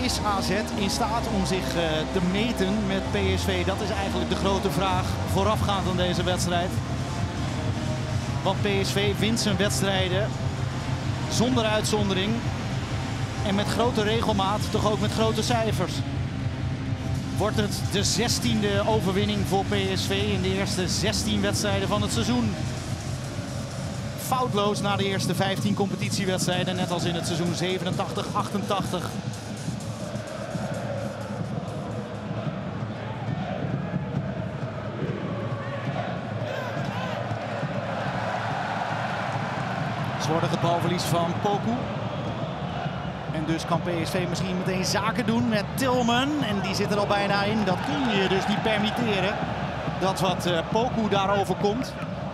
Is AZ in staat om zich te meten met PSV? Dat is eigenlijk de grote vraag voorafgaand aan deze wedstrijd. Want PSV wint zijn wedstrijden zonder uitzondering. En met grote regelmaat, toch ook met grote cijfers. Wordt het de 16e overwinning voor PSV in de eerste 16 wedstrijden van het seizoen. Foutloos na de eerste 15 competitiewedstrijden, net als in het seizoen 87-88. Slordige balverlies van Poku. En dus kan PSV misschien meteen zaken doen met Tillman. En die zit er al bijna in. Dat kun je dus niet permitteren. Dat wat Poku daarover komt.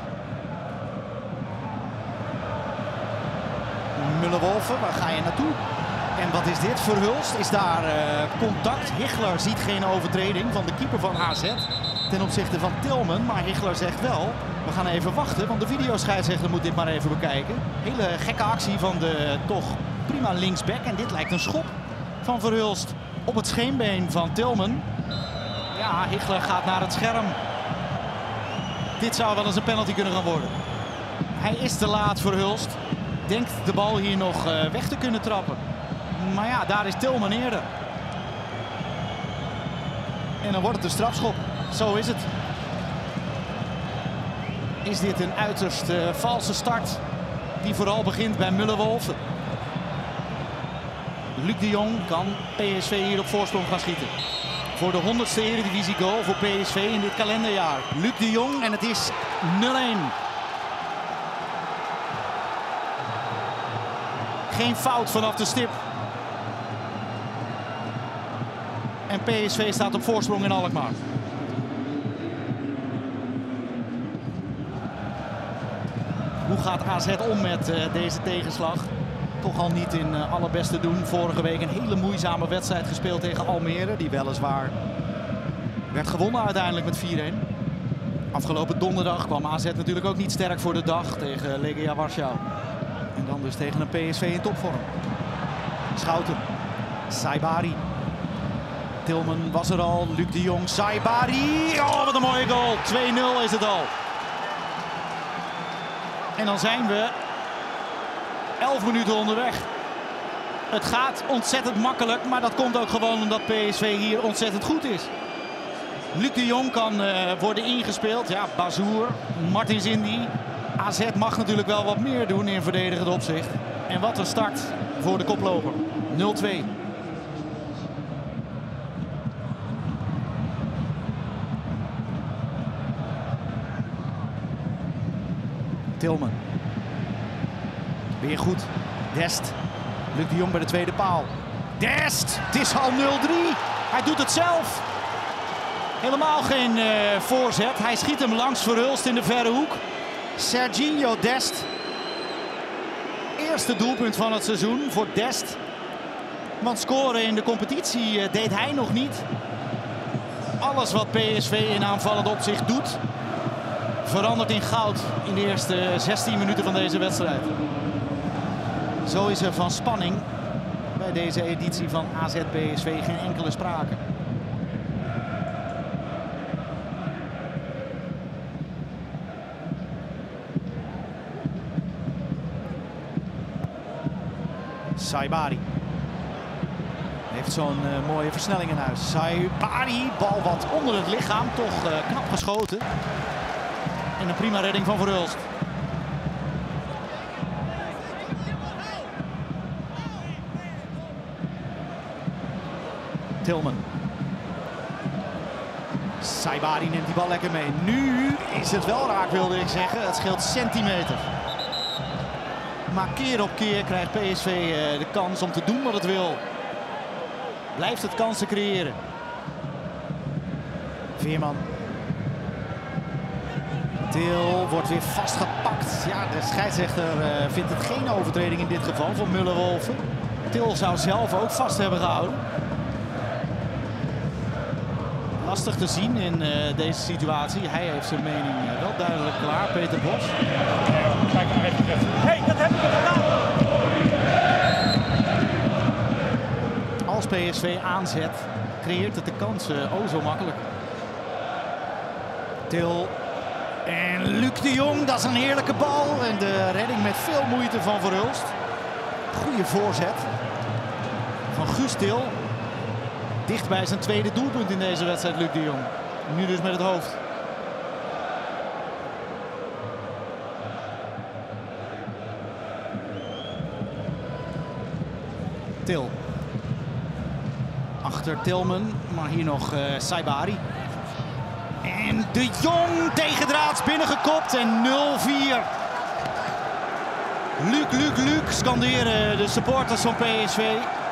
Müller-Wolfe, waar ga je naartoe? En wat is dit? Verhulst is daar contact. Hichler ziet geen overtreding van de keeper van AZ ten opzichte van Tillman. Maar Hichler zegt wel, we gaan even wachten, want de videoscheidsrechter moet dit maar even bekijken. Hele gekke actie van de toch prima linksback. En dit lijkt een schop van Verhulst op het scheenbeen van Tillman. Ja, Hichler gaat naar het scherm. Dit zou wel eens een penalty kunnen gaan worden. Hij is te laat, Verhulst. Denkt de bal hier nog weg te kunnen trappen. Maar ja, daar is Tillman eerder. En dan wordt het een strafschop. Zo is het. Is dit een uiterst valse start. Die vooral begint bij Müller-Wolfe. Luc de Jong kan PSV hier op voorsprong gaan schieten. Voor de 100ste Eredivisie goal voor PSV in dit kalenderjaar. Luc de Jong en het is 0-1. Geen fout vanaf de stip. En PSV staat op voorsprong in Alkmaar. Hoe gaat AZ om met deze tegenslag? Toch al niet in allerbeste doen. Vorige week een hele moeizame wedstrijd gespeeld tegen Almere. Die weliswaar werd gewonnen uiteindelijk met 4-1. Afgelopen donderdag kwam AZ natuurlijk ook niet sterk voor de dag tegen Legia Warschau. En dan dus tegen een PSV in topvorm. Schouten. Saibari. Tillman was er al. Luc de Jong. Saibari. Oh, wat een mooie goal. 2-0 is het al. En dan zijn we 11 minuten onderweg. Het gaat ontzettend makkelijk, maar dat komt ook gewoon omdat PSV hier ontzettend goed is. Luc de Jong kan worden ingespeeld. Ja, Bazoer, Martins Indy. AZ mag natuurlijk wel wat meer doen in verdedigend opzicht. En wat een start voor de koploper. 0-2. Tillman. Weer goed. Dest. Luc de Jong bij de tweede paal. Dest! Het is al 0-3. Hij doet het zelf. Helemaal geen voorzet. Hij schiet hem langs Verhulst in de verre hoek. Serginho Dest. Eerste doelpunt van het seizoen voor Dest. Want scoren in de competitie deed hij nog niet. Alles wat PSV in aanvallend opzicht doet, verandert in goud in de eerste 16 minuten van deze wedstrijd. Zo is er van spanning bij deze editie van AZ-PSV geen enkele sprake. Saibari heeft zo'n mooie versnelling in huis. Saibari, bal wat onder het lichaam, toch knap geschoten. En een prima redding van Verhulst. Tillman. Saibari neemt die bal lekker mee. Nu is het wel raak, wilde ik zeggen. Het scheelt centimeter. Maar keer op keer krijgt PSV de kans om te doen wat het wil. Blijft het kansen creëren. Veerman. Til wordt weer vastgepakt. Ja, de scheidsrechter vindt het geen overtreding in dit geval voor Müller-Wolfe. Til zou zelf ook vast hebben gehouden. Lastig te zien in deze situatie. Hij heeft zijn mening wel duidelijk klaar. Peter Bos. Hey, dat heb ik gedaan! als PSV aanzet, creëert het de kansen zo makkelijk. Til en Luc de Jong, dat is een heerlijke bal. En de redding met veel moeite van Verhulst. Goede voorzet van Guus Til. Dicht bij zijn tweede doelpunt in deze wedstrijd, Luc de Jong. Nu dus met het hoofd. Til. Achter Tilman, maar hier nog Saibari. En de Jong tegendraads binnengekopt en 0-4. Luc, scanderen de supporters van PSV.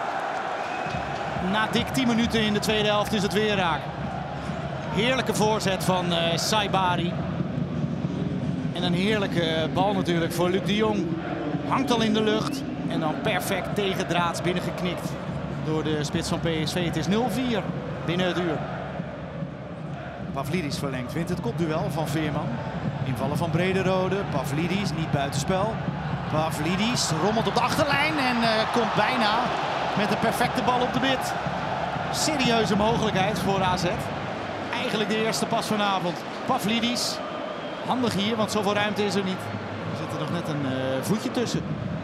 Na dik 10 minuten in de tweede helft is het weer raak. Heerlijke voorzet van Saibari. En een heerlijke bal natuurlijk voor Luc de Jong. Hangt al in de lucht en dan perfect tegendraads binnengeknikt door de spits van PSV. Het is 0-4 binnen het uur. Pavlidis verlengt, wint het kopduel van Veerman. Invallen van Brederode, Pavlidis niet buitenspel. Pavlidis rommelt op de achterlijn en komt bijna met een perfecte bal op de bit. Serieuze mogelijkheid voor AZ. Eigenlijk de eerste pas vanavond. Pavlidis, handig hier, want zoveel ruimte is er niet. Er zit er nog net een voetje tussen.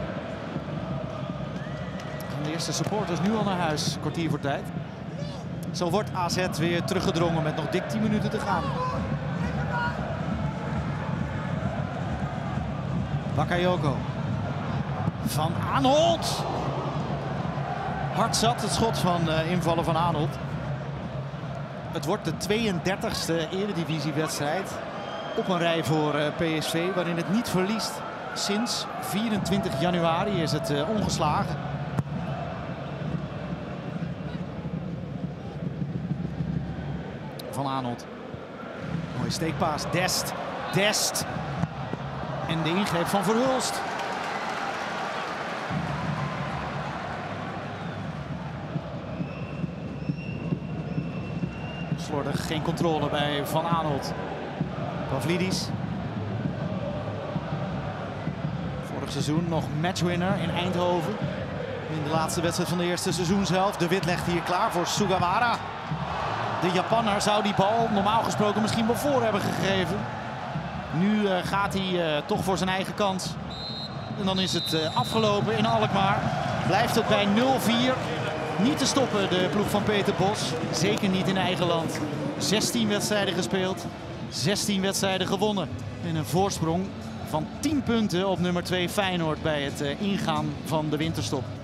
De eerste supporters nu al naar huis, kwartier voor tijd. Zo wordt AZ weer teruggedrongen met nog dik 10 minuten te gaan. Bakayoko. Van Aanholt. Hard zat het schot van invallen van Aanholt. Het wordt de 32e eredivisiewedstrijd op een rij voor PSV waarin het niet verliest. Sinds 24 januari is het ongeslagen. Van Aanholt. Mooie steekpaas. Dest. En de ingreep van Verhulst. Slordig, geen controle bij Van Aanholt. Pavlidis. Vorig seizoen nog matchwinner in Eindhoven. In de laatste wedstrijd van de eerste seizoenshelft. De Wit legt hier klaar voor Sugawara. De Japanner zou die bal normaal gesproken misschien wel voor hebben gegeven. Nu gaat hij toch voor zijn eigen kans. En dan is het afgelopen in Alkmaar. Blijft het bij 0-4. Niet te stoppen de ploeg van Peter Bos. Zeker niet in eigen land. 16 wedstrijden gespeeld. 16 wedstrijden gewonnen. En een voorsprong van 10 punten op nummer 2 Feyenoord bij het ingaan van de winterstop.